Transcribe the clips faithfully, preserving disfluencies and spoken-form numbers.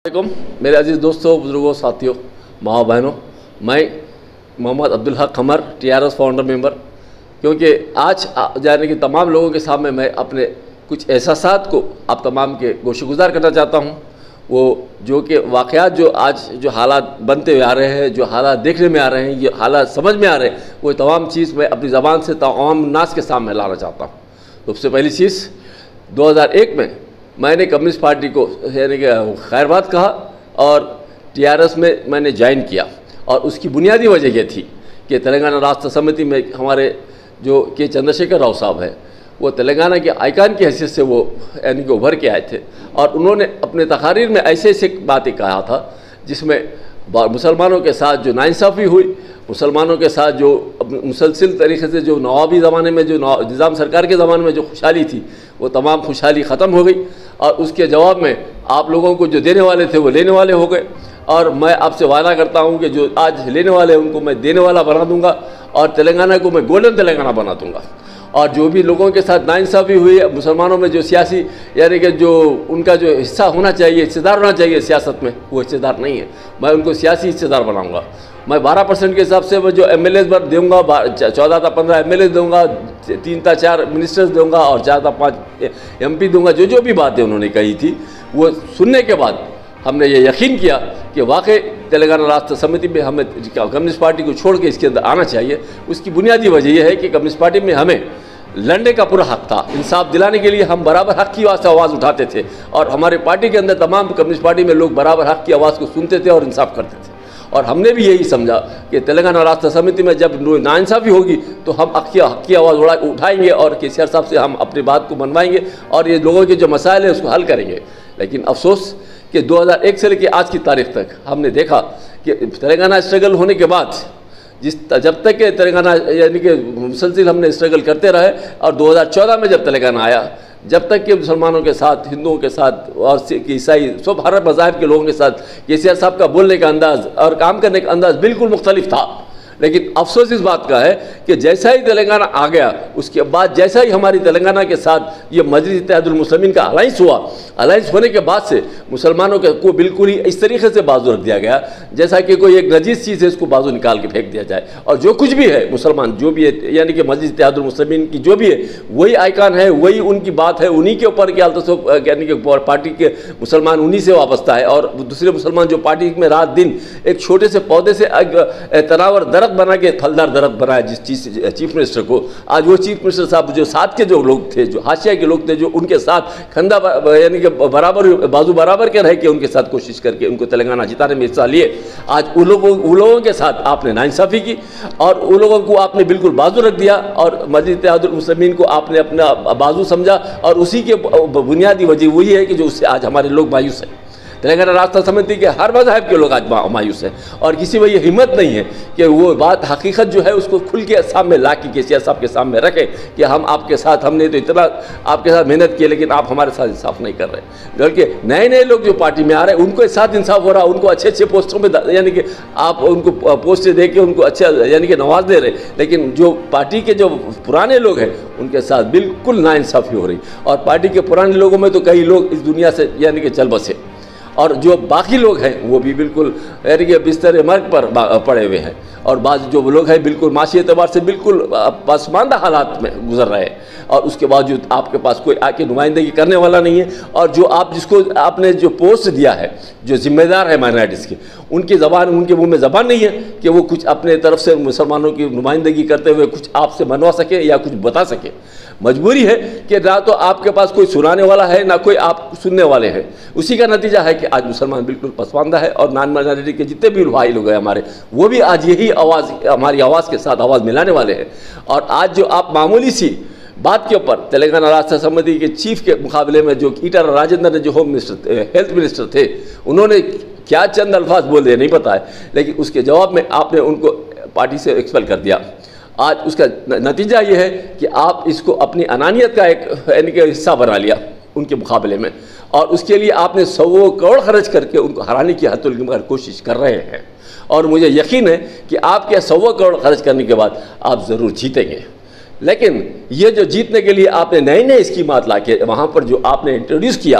मेरे अजीज़ दोस्तों, बुजुर्गों, साथियों, माँ बहनों, मैं Mohammad Abdul Haq Khamar, T R S founder member. क्योंकि आज जाने के तमाम लोगों के सामने मैं अपने कुछ एहसासात को आप तमाम के गोशगुजार करना चाहता हूँ। वो जो कि वाक़यात जो आज जो हालात बनते हुए आ रहे हैं, जो हालात देखने में आ रहे हैं, ये हालात समझ में आ रहे हैं, वो तमाम चीज़ मैं अपनी ज़बान से तमाम नास के सामने लाना चाहता हूँ। सबसे पहली चीज़, दो हज़ार एक में मैंने कम्युनिस्ट पार्टी को यानी कि खैरबाद कहा और टी आर एस में मैंने ज्वाइन किया। और उसकी बुनियादी वजह यह थी कि तेलंगाना राष्ट्र समिति में हमारे जो के चंद्रशेखर राव साहब हैं, वो तेलंगाना के आइकान की हैसियत से वो यानी कि उभर के आए थे। और उन्होंने अपने तकारीर में ऐसे ऐसे बातें कहा था जिसमें मुसलमानों के साथ जो नाइंसाफ़ी हुई, मुसलमानों के साथ जो मुसलसिल तरीके से जो नवाबी ज़माने में जो निज़ाम सरकार के ज़माने में जो खुशहाली थी, वो तमाम खुशहाली ख़त्म हो गई। और उसके जवाब में आप लोगों को जो देने वाले थे वो लेने वाले हो गए। और मैं आपसे वादा करता हूँ कि जो आज लेने वाले हैं उनको मैं देने वाला बना दूँगा और तेलंगाना को मैं गोल्डन तेलंगाना बना दूँगा। और जो भी लोगों के साथ नाइंसाफ़ी हुई है, मुसलमानों में जो सियासी यानी कि जो उनका जो हिस्सा होना चाहिए, हिस्सेदार होना चाहिए सियासत में, वो हिस्सेदार नहीं है, मैं उनको सियासी हिस्सेदार बनाऊंगा। मैं बारह परसेंट के हिसाब से वो जो एम एल एज पर दूँगा, चौदह था पंद्रह एम एल एज दूँगा, तीन था चार मिनिस्टर्स दूँगा और चार था पाँच एम पी दूँगा। जो जो भी बातें उन्होंने कही थी, वो सुनने के बाद हमने ये यकीन किया कि वाकई तेलंगाना राष्ट्र समिति में हमें कम्युनिस्ट पार्टी को छोड़ के इसके अंदर आना चाहिए। उसकी बुनियादी वजह यह है कि कम्युनिस्ट पार्टी में हमें लड़ने का पूरा हक था। इंसाफ दिलाने के लिए हम बराबर हक की वास्ते आवाज़ उठाते थे और हमारे पार्टी के अंदर तमाम कम्युनिस्ट पार्टी में लोग बराबर हक की आवाज़ को सुनते थे और इंसाफ करते थे। और हमने भी यही समझा कि तेलंगाना राष्ट्र समिति में जब नाइंसाफ़ी होगी तो हम हक की हक की आवाज़ उड़ा उठाएंगे और के सी आर साहब से हम अपनी बात को मनवाएंगे और ये लोगों के जो मसाइल हैं उसको हल करेंगे। लेकिन अफसोस कि दो हज़ार एक से लेकर आज की तारीख तक हमने देखा कि तेलंगाना स्ट्रगल होने के बाद जिस जब तक के तेलंगाना यानी कि मुसलसिल हमने स्ट्रगल करते रहे और दो हज़ार चौदह में जब तेलंगाना आया, जब तक के मुसलमानों के साथ, हिंदुओं के साथ और ईसाई सब हर मज़ाहिब के लोगों के साथ के सी आर साहब का बोलने का अंदाज़ और काम करने का अंदाज़ बिल्कुल मुख्तलिफ था। लेकिन अफसोस इस बात का है कि जैसा ही तेलंगाना आ गया, उसके बाद जैसा ही हमारी तेलंगाना के साथ ये मजलिस इत्तेहादुल मुस्लिमीन का अलाइंस हुआ, अलाइंस होने के बाद से मुसलमानों के को बिल्कुल ही इस तरीके से बाजू रख दिया गया जैसा कि कोई एक नजीस चीज़ है, इसको बाजू निकाल के फेंक दिया जाए। और जो कुछ भी है मुसलमान जो भी है यानी कि मजलिस इत्तेहादुल मुस्लिमीन की जो भी है वही आइकान है, वही उनकी बात है, उन्हीं के ऊपर क्या यानी कि पार्टी के मुसलमान उन्हीं से वाबस्ता है। और दूसरे मुसलमान जो पार्टी में रात दिन एक छोटे से पौधे से तनावर दरख्त बना के फलदार दरख्त बनाया जिस चीज चीफ मिनिस्टर को, आज वो चीफ मिनिस्टर साहब जो साथ के जो लोग थे, जो हाशिया के लोग थे, जो उनके साथ खंदा यानी कि बराबर बाजू बराबर के रह के उनके साथ कोशिश करके उनको तेलंगाना जिताने में हिस्सा लिए, आज उन लोगों उन लोगों के साथ आपने नाइंसाफ़ी की और उन लोगों को आपने बिल्कुल बाजू रख दिया और मजलिस इत्तेहादुल मुस्लिमीन को आपने अपना बाजू समझा। और उसी के बुनियादी वजह वही है कि जो उससे आज हमारे लोग मायूस हैं। तेलंगाना राष्ट्र समिति के हर मज़हब के लोग आज मायूस हैं और किसी में ये हिम्मत नहीं है कि वो बात हकीकत जो है उसको खुल के सामने ला के के सी आर साहब के सामने रखें कि हम आपके साथ, हमने तो इतना आपके साथ मेहनत की लेकिन आप हमारे साथ इंसाफ नहीं कर रहे। बल्कि नए नए लोग जो पार्टी में आ रहे हैं उनको साथ इंसाफ हो रहा, उनको अच्छे अच्छे पोस्टों में यानी कि आप उनको पोस्टें दे के उनको अच्छा यानी कि नवाज दे रहे, लेकिन जो पार्टी के जो पुराने लोग हैं उनके साथ बिल्कुल नाइंसाफ़ी हो रही। और पार्टी के पुराने लोगों में तो कई लोग इस दुनिया से यानी कि चल बसे और जो बाकी लोग हैं वो भी बिल्कुल यानी कि बिस्तर मर्ग पर पड़े हुए हैं। और बाज़ जो लोग हैं बिल्कुल माशी एतबार से बिल्कुल पसमानदा हालात में गुजर रहे हैं और उसके बावजूद आपके पास कोई आके नुमाइंदगी करने वाला नहीं है। और जो आप जिसको आपने जो पोस्ट दिया है, जो जिम्मेदार है माइनॉरिटीज़ की, उनकी ज़बान उनके मुंह में ज़बान नहीं है कि वो कुछ अपने तरफ से मुसलमानों की नुमाइंदगी करते हुए कुछ आपसे मनवा सके या कुछ बता सके। मजबूरी है कि ना तो आपके पास कोई सुनाने वाला है ना कोई आप सुनने वाले हैं। उसी का नतीजा है कि आज मुसलमान बिल्कुल पसमानदा है और नॉन माइनॉरिटी के जितने भी भाई लोग हैं हमारे, वो भी आज यही आवाज़ हमारी आवाज़ के साथ आवाज़ मिलाने वाले हैं। और आज जो आप मामूली सी बात के ऊपर तेलंगाना राष्ट्र समिति के चीफ के मुकाबले में जो ईटारा राजेंद्र ने जो होम मिनिस्टर हेल्थ मिनिस्टर थे, उन्होंने क्या चंद अल्फाज बोल दिए नहीं पता है, लेकिन उसके जवाब में आपने उनको पार्टी से एक्सपेल कर दिया। आज उसका नतीजा ये है कि आप इसको अपनी अनानियत का एक यानी कि हिस्सा बना लिया उनके मुकाबले में और उसके लिए आपने सौ करोड़ खर्च करके उनको हराने की हद कोशिश कर रहे हैं। और मुझे यकीन है कि आपके सौ करोड़ खर्च करने के बाद आप ज़रूर जीतेंगे। लेकिन ये जो जीतने के लिए आपने नए नए स्कीमात ला के वहाँ पर जो आपने इंट्रोड्यूस किया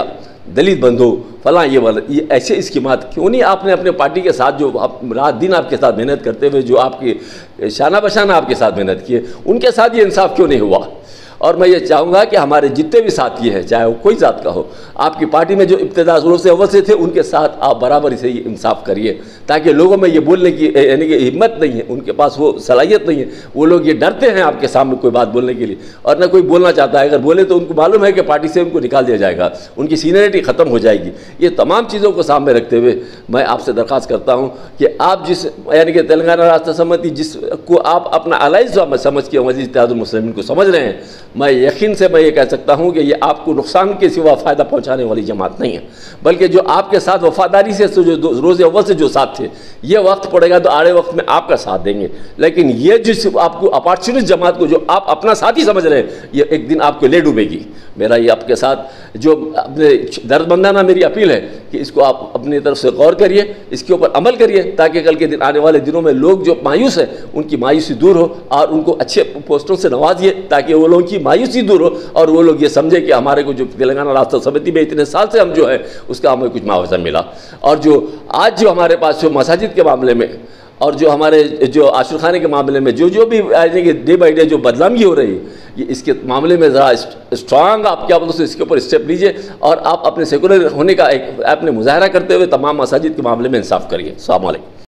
दलित बंधु फलां ये वाला ये ऐसे स्कीमात क्यों नहीं आपने अपने पार्टी के साथ जो आप रात दिन आपके साथ मेहनत करते हुए जो आपकी शाना बशाना आपके साथ मेहनत किए उनके साथ ये इंसाफ क्यों नहीं हुआ। और मैं ये चाहूँगा कि हमारे जितने भी साथी हैं चाहे वो कोई जात का हो, आपकी पार्टी में जो इब्तदा शुरू से अव्वल से थे उनके साथ आप बराबर से ये इंसाफ करिए, ताकि लोगों में ये बोलने की यानी कि हिम्मत नहीं है, उनके पास वो सलाहियत नहीं है, वो लोग ये डरते हैं आपके सामने कोई बात बोलने के लिए, और न कोई बोलना चाहता है। अगर बोले तो उनको मालूम है कि पार्टी से उनको निकाल दिया जाएगा, उनकी सीनियरिटी ख़त्म हो जाएगी। ये तमाम चीज़ों को सामने रखते हुए मैं आपसे दरख्वास्त करता हूँ कि आप जिस यानी कि तेलंगाना राष्ट्र समिति जिसको आप अपना अलाइज समझ के मज़ीद इत्तेहादुल मुस्लिमीन को समझ रहे हैं, मैं यकीन से मैं ये कह सकता हूँ कि ये आपको नुकसान के सिवा फ़ायदा पहुँचाने वाली जमात नहीं है, बल्कि जो आपके साथ वफादारी से जो रोज़ अव्वल से जो साथ थे, ये वक्त पड़ेगा तो आड़े वक्त में आपका साथ देंगे। लेकिन ये जिस आपको अपॉर्चुनिस्ट जमात को जो आप अपना साथी समझ रहे हैं, ये एक दिन आपको ले डूबेगी। मेरा ये आपके साथ जो अपने दर्दमंदाना मेरी अपील है कि इसको आप अपनी तरफ से गौर करिए, इसके ऊपर अमल करिए, ताकि कल के दिन आने वाले दिनों में लोग जो मायूस हैं उनकी मायूसी दूर हो और उनको अच्छे पोस्टों से नवाजिए, ताकि वो लोगों की मायूसी दूर हो और वो लोग ये समझे कि हमारे को जो तेलंगाना राष्ट्र समिति में इतने साल से हम जो है उसका हमें कुछ मुआवजा मिला। और जो आज जो हमारे पास जो मसाजिद के मामले में और जो हमारे जो आशुर खाने के मामले में जो जो भी डे बाई डे जो बदनामी हो रही है, ये इसके मामले में ज़रा स्ट्रांग आप क्या बोलते इसके ऊपर स्टेप लीजिए और आप अपने सेकुलर होने का एक आपने मुजाहरा करते हुए तमाम मसाजिद के मामले में इंसाफ करिए। अस्सलाम वालेकुम।